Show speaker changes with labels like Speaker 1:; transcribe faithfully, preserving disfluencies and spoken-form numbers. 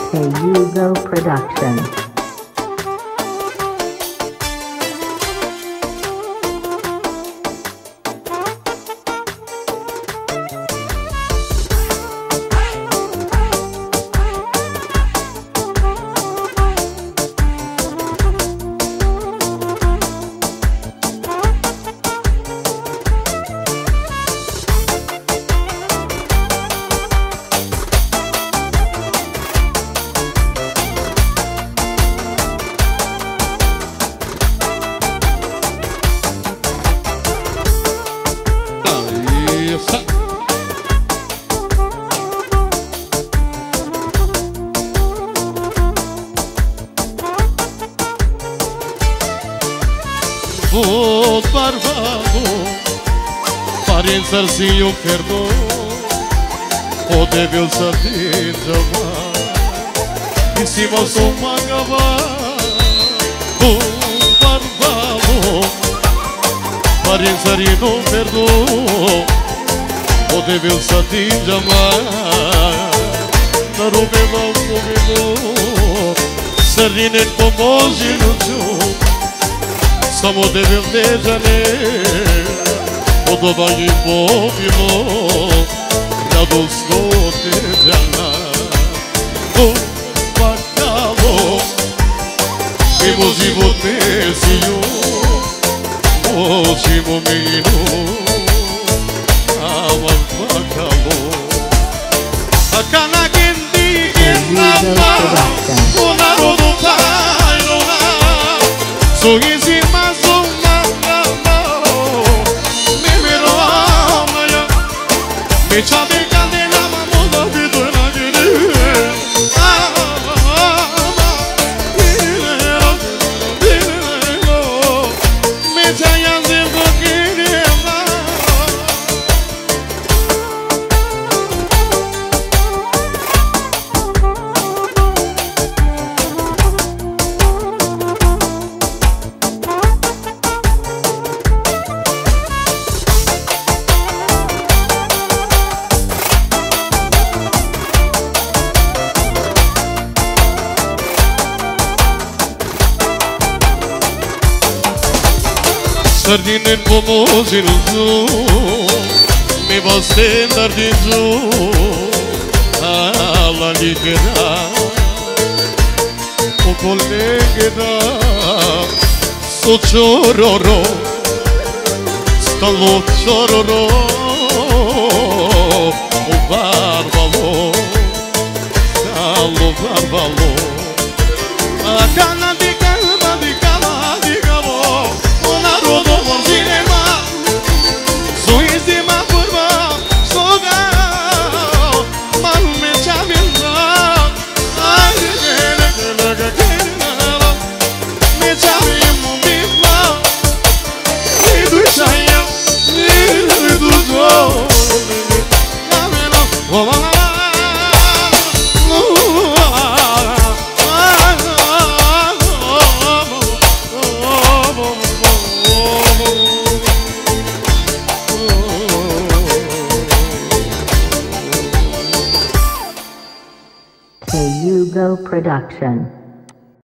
Speaker 1: Hugo Production.
Speaker 2: Vot barbado, parențări si eu perdo, o devil să tindă-mă, Isimo să mă găva. Vot barbado, parențări nu perdo, o devil să tindă-mă, dar o beva un pochino, să rine pomozi nu Samo devil dežane, podoba i pobilo, radosno dežana. O bacalo, mimo život nesiju, očimo minu, aman bacalo. A kana gendi genama, o narodu tajnona, sorrisi Mecha de cadena, vamos a vida en la vida. Mecha ya se coquereva. Sardine în pomozi în zoom, mi va stendar din zoom, alla libera, o collegherà, so ciororo, stallo ciororo, o barbalo, stallo barbalo, a canna di calma di cava di cavo.
Speaker 1: Hugo Production.